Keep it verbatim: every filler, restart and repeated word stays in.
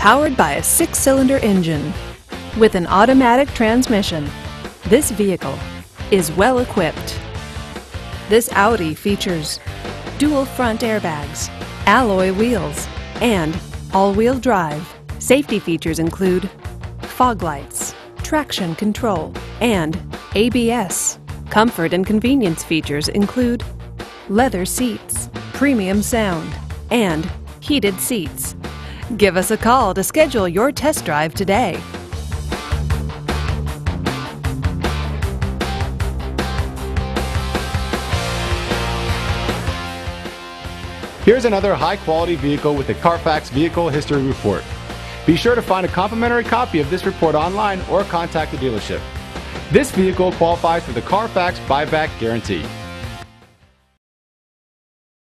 powered by a six-cylinder engine with an automatic transmission. This vehicle is well equipped. This Audi features dual front airbags, alloy wheels, and all-wheel drive. Safety features include fog lights, traction control, and A B S. Comfort and convenience features include leather seats, premium sound, and heated seats. Give us a call to schedule your test drive today. Here's another high-quality vehicle with a Carfax Vehicle History Report. Be sure to find a complimentary copy of this report online or contact the dealership. This vehicle qualifies for the Carfax Buyback Guarantee.